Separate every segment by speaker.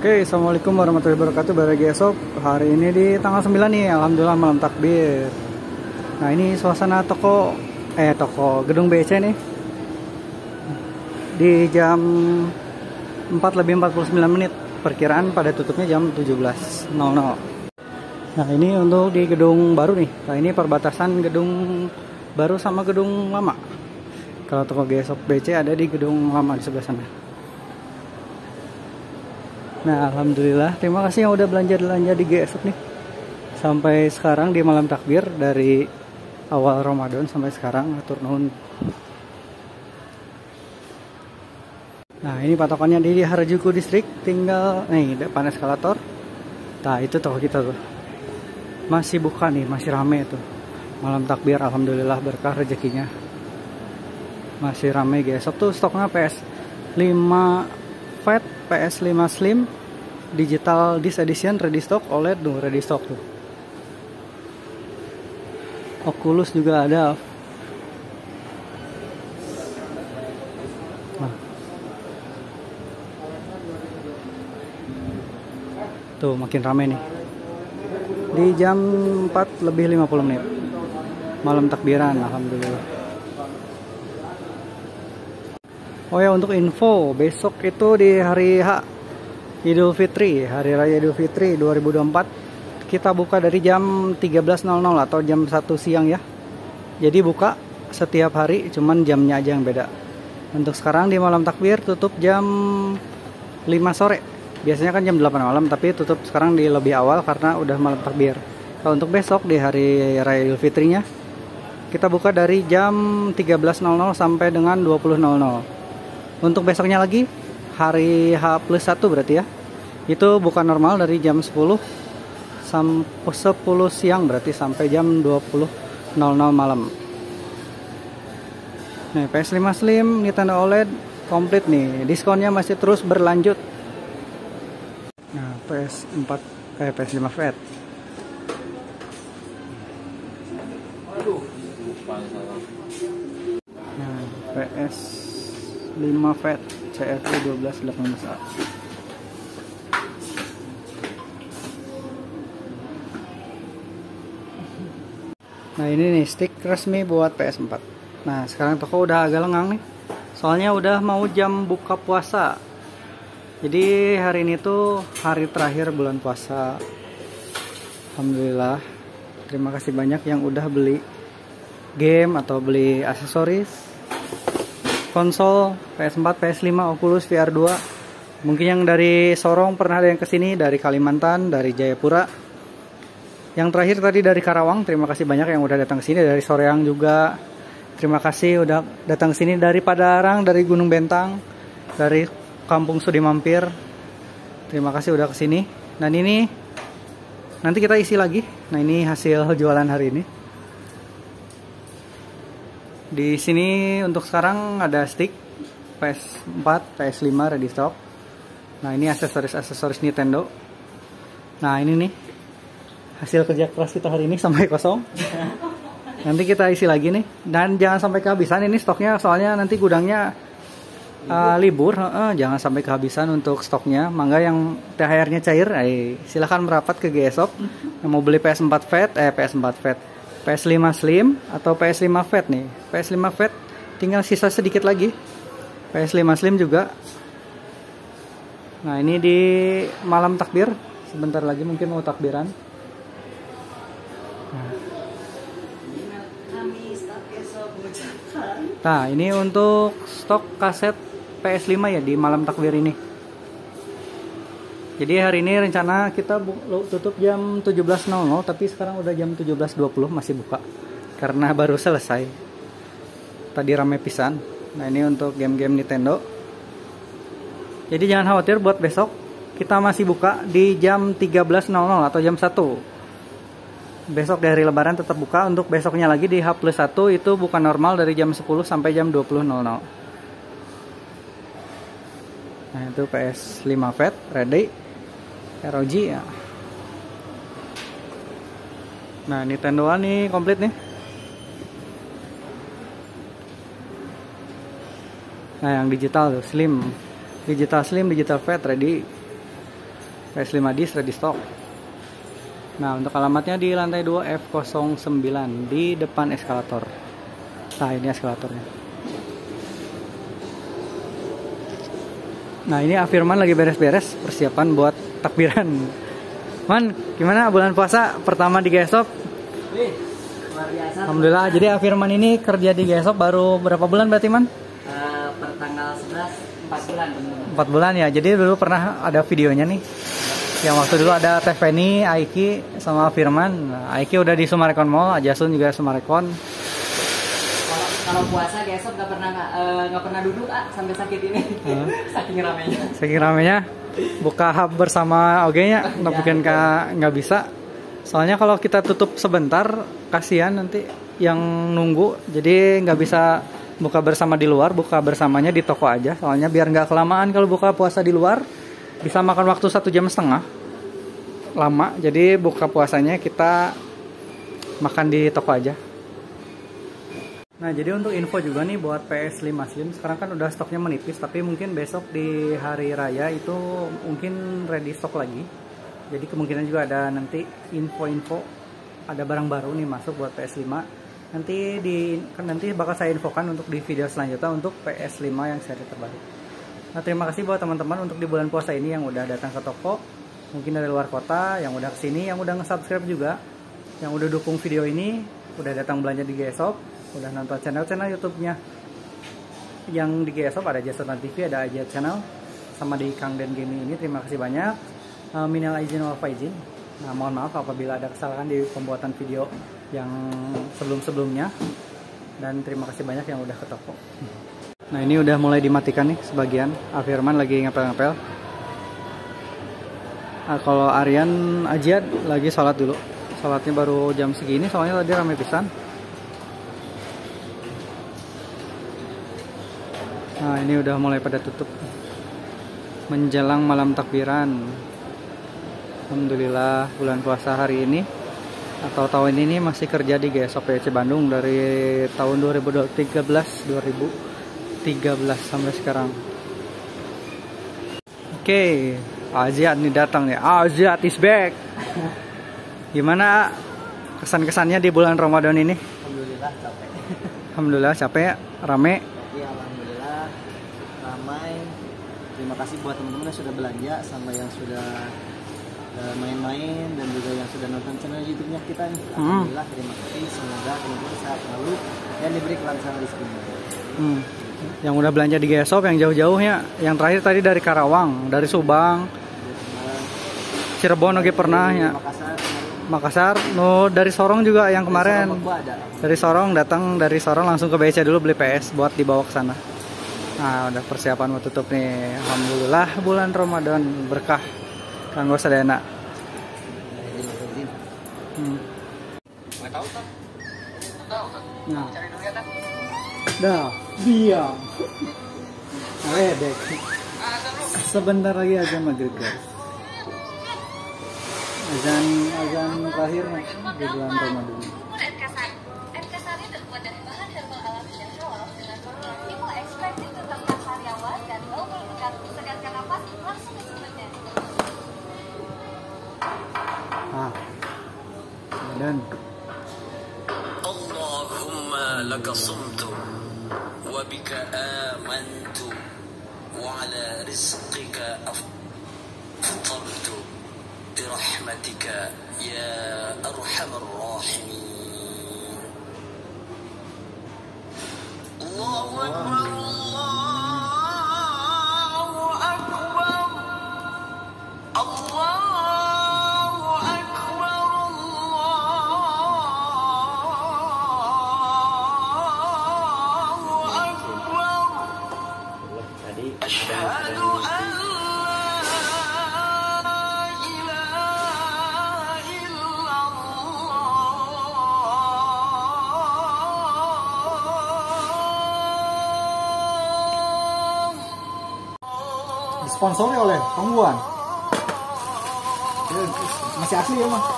Speaker 1: Oke, assalamualaikum warahmatullahi wabarakatuh. Baragi esok hari ini di tanggal 9 nih, alhamdulillah malam takbir. Nah ini suasana toko gedung BC nih di jam 4:49. Perkiraan pada tutupnya jam 17.00. Nah ini untuk di gedung baru nih. Nah ini perbatasan gedung baru sama gedung lama. Kalau toko GSOP BC ada di gedung lama di sebelah sana. Nah alhamdulillah, terima kasih yang udah belanja di GSOP nih. Sampai sekarang di malam takbir, dari awal Ramadan sampai sekarang, atur nuhun. Nah ini patokannya di Harajuku District, tinggal nih depan eskalator. Nah itu toko kita tuh, masih buka nih, masih rame tuh. Malam takbir alhamdulillah berkah rezekinya. Masih rame GSOP tuh, stoknya PS5 Fat, PS5 Slim, Digital Disc Edition, ready stock, OLED tuh, ready stock tuh. Oculus juga ada. Nah. Tuh makin rame nih. Di jam 4:50. Malam takbiran alhamdulillah. Oh ya, untuk info, besok itu di hari Idul Fitri, Hari Raya Idul Fitri 2024, kita buka dari jam 13.00 atau jam 1 siang ya. Jadi buka setiap hari, cuman jamnya aja yang beda. Untuk sekarang di malam takbir tutup jam 5 sore. Biasanya kan jam 8 malam, tapi tutup sekarang di lebih awal karena udah malam takbir. Kalau untuk besok di Hari Raya Idul Fitrinya, kita buka dari jam 13.00 sampai dengan 20.00. Untuk besoknya lagi, hari H+1 berarti ya, itu buka normal dari jam 10 sampai 10 siang, berarti sampai jam 20.00 malam. Nih PS5 Slim, Nintendo OLED komplit nih, diskonnya masih terus berlanjut. Nah PS5 Fat. Nah PS5 Fat CFU 1218A. Nah ini nih stick resmi buat PS4. Nah sekarang toko udah agak lengang nih, soalnya udah mau jam buka puasa. Jadi hari ini tuh hari terakhir bulan puasa. Alhamdulillah, terima kasih banyak yang udah beli game atau beli aksesoris konsol PS4, PS5, Oculus, VR2. Mungkin yang dari Sorong pernah ada yang kesini, dari Kalimantan, dari Jayapura. Yang terakhir tadi dari Karawang, terima kasih banyak yang udah datang ke sini. Dari Soreang juga, terima kasih udah datang ke sini. Dari Padarang, dari Gunung Bentang, dari Kampung Sudi Mampir, terima kasih udah ke sini. Dan ini nanti kita isi lagi. Nah ini hasil jualan hari ini. Di sini untuk sekarang ada stick PS4, PS5 ready stock. Nah ini aksesoris Nintendo. Nah ini nih hasil kerja keras kita hari ini sampai kosong. Nanti kita isi lagi nih. Dan jangan sampai kehabisan ini stoknya, soalnya nanti gudangnya libur. Jangan sampai kehabisan untuk stoknya. Mangga yang THR-nya cair, silahkan merapat ke GSOP. Yang mau beli PS5 Slim atau PS5 Fat nih. PS5 Fat tinggal sisa sedikit lagi. PS5 Slim juga. Nah ini di malam takbir, sebentar lagi mungkin mau takbiran. Nah ini untuk stok kaset PS5 ya di malam takbir ini. Jadi hari ini rencana kita tutup jam 17.00, tapi sekarang udah jam 17.20 masih buka karena baru selesai. Tadi rame pisan. Nah ini untuk game-game Nintendo. Jadi jangan khawatir buat besok, kita masih buka di jam 13.00 atau jam 1. Besok dari Lebaran tetap buka. Untuk besoknya lagi di H+1 itu buka normal dari jam 10 sampai jam 20.00. Nah itu PS5 Fat ready, ROG ya. Nah Nintendo nih komplit nih. Nah yang digital tuh Slim, Digital Fat ready. PS5 disc ready stock. Nah, untuk alamatnya di lantai 2 F09 di depan eskalator. Nah, ini eskalatornya. Nah, ini Afirman lagi beres-beres persiapan buat takbiran. Man, gimana bulan puasa pertama di GSOP?
Speaker 2: Wih, luar biasa.
Speaker 1: Alhamdulillah. Jadi Afirman ini kerja di GSOP baru berapa bulan berarti, Man?
Speaker 2: Per tanggal 11, 4 bulan.
Speaker 1: 4 bulan ya. Jadi dulu pernah ada videonya nih. Yang waktu dulu ada Teveni, Aiki, sama Firman. Nah, Aiki udah di Sumarekon Mall, Ajasun juga Sumarekon.
Speaker 2: Kalau puasa GSOP nggak pernah duduk sampai sakit ini. Saking ramenya.
Speaker 1: Saking ramenya. Buka hub bersama OG-nya, bikin nggak bisa. Soalnya kalau kita tutup sebentar, kasihan nanti yang nunggu. Jadi nggak bisa buka bersama di luar, buka bersamanya di toko aja. Soalnya biar nggak kelamaan kalau buka puasa di luar. Bisa makan waktu 1,5 jam lama, jadi buka puasanya kita makan di toko aja. Nah, jadi untuk info juga nih buat PS5 Slim, sekarang kan udah stoknya menipis, tapi mungkin besok di hari raya itu mungkin ready stock lagi. Jadi kemungkinan juga ada nanti info-info, ada barang baru nih masuk buat PS5. Nanti bakal saya infokan untuk di video selanjutnya untuk PS5 yang seri terbaru. Nah, terima kasih buat teman-teman untuk di bulan puasa ini yang udah datang ke toko, mungkin dari luar kota, yang udah kesini, yang udah nge-subscribe juga, yang udah dukung video ini, udah datang belanja di GSOP, udah nonton channel-channel YouTube-nya. Yang di GSOP ada Jasatan TV, ada Aja Channel, sama di Kang Den Gaming ini. Terima kasih banyak. Minal aizin wal faizin. Nah, mohon maaf apabila ada kesalahan di pembuatan video yang sebelum-sebelumnya. Dan terima kasih banyak yang udah ke toko. Nah, ini udah mulai dimatikan nih sebagian. Afirman lagi ngepel-ngepel. Nah, kalau Aryan Ajiat lagi sholat dulu. Sholatnya baru jam segini soalnya tadi rame pisan. Nah, ini udah mulai pada tutup. Menjelang malam takbiran. Alhamdulillah bulan puasa hari ini atau tahun ini masih kerja di GSOP PC Bandung dari tahun 2013 sampai sekarang. Oke, Aziat nih datang nih. Aziat is back. Gimana kesan-kesannya di bulan Ramadan ini?
Speaker 2: Alhamdulillah capek.
Speaker 1: Alhamdulillah capek, rame.
Speaker 2: Iya, alhamdulillah ramai. Terima kasih buat teman-teman yang sudah belanja sama yang sudah main-main dan juga yang sudah nonton channel YouTube-nya kita nih. Alhamdulillah, terima kasih. Semoga teman-teman sehat selalu dan diberi kelancaran rezekinya.
Speaker 1: Yang udah belanja di GSOP yang jauh-jauhnya, yang terakhir tadi dari Karawang, dari Subang, Cirebon oke pernah ya. Makassar, no, dari Sorong juga yang kemarin. Dari Sorong datang dari Sorong langsung ke BC dulu beli PS buat dibawa ke sana. Nah, udah persiapan mau tutup nih. Alhamdulillah bulan Ramadan berkah. Kanggo sadayana. Nah. Dah, diam. Ledek. Sebentar lagi azan maghrib, guys. Azan terakhirnya di bulan Ramadan.
Speaker 3: Sari terbuat dari bahan herbal alami dan halal dengan formula ekstraktif tentang sariawan dan bau berlekat. Segarkan nafas langsung ke sumbernya.
Speaker 1: Dan
Speaker 4: Allahumma laka sumtu wa bika amantu wa ala rizqika aftartu birahmatika ya arhamar rahimin. Allahu Akbar, Allahu Akbar, Allahu Akbar, Allahu Akbar. Asyhadu an la ilaha illallah.
Speaker 1: disponsori oleh Tongguan. Masih asli ya, Mas?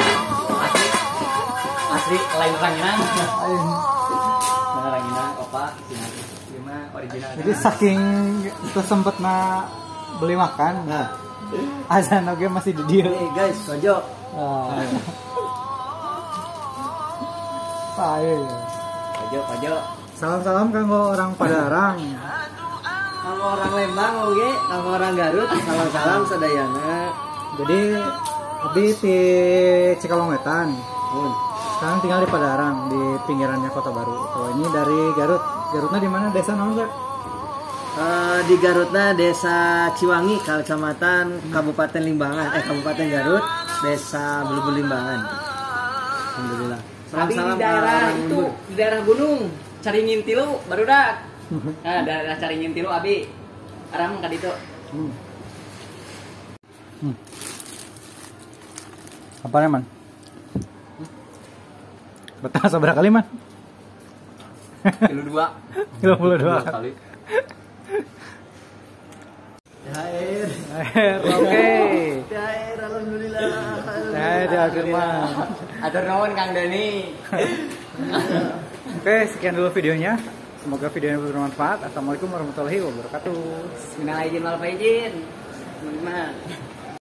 Speaker 2: Asli lain ranginan.
Speaker 1: Lain.
Speaker 2: Bener ranginan opa gimana original.
Speaker 1: Jadi saking kita sempet beli makan, nah Azan oke masih di dia.
Speaker 2: Nih guys, Kojo. Kojo.
Speaker 1: Salam-salam kanggo orang Padarang.
Speaker 2: Kanggo orang Lembang oge, kanggo orang Garut, salam-salam sadayana.
Speaker 1: Jadi abi di Cikalongwetan. Sekarang tinggal di Padarang di pinggirannya Kota Baru. Oh, ini dari Garut. Garutnya di mana? Desa naon, Zak?
Speaker 2: Di Garutna Desa Ciwangi, Kecamatan Kabupaten Limbangan, Kabupaten Garut, Desa Belubul Limbangan. Alhamdulillah.
Speaker 5: Tapi di
Speaker 2: Salam-salam
Speaker 5: daerah
Speaker 2: orang
Speaker 5: itu,
Speaker 2: Lembur.
Speaker 5: di daerah gunung, Caringin Tilu baru dak. Nah, daerah Caringin Tilu abi. Aram ka ditu.
Speaker 1: Apa man? Betah seberapa kali, Man?
Speaker 5: Kilo 2.
Speaker 1: 52
Speaker 5: kali.
Speaker 2: THR.
Speaker 1: Oke.
Speaker 2: THR, alhamdulillah.
Speaker 1: Ada Firman.
Speaker 5: Atur nuhun Kang Dani.
Speaker 1: Oke, sekian dulu videonya. Semoga videonya bermanfaat. Assalamualaikum warahmatullahi wabarakatuh.
Speaker 5: Minal aidin wal faizin. Teman-teman.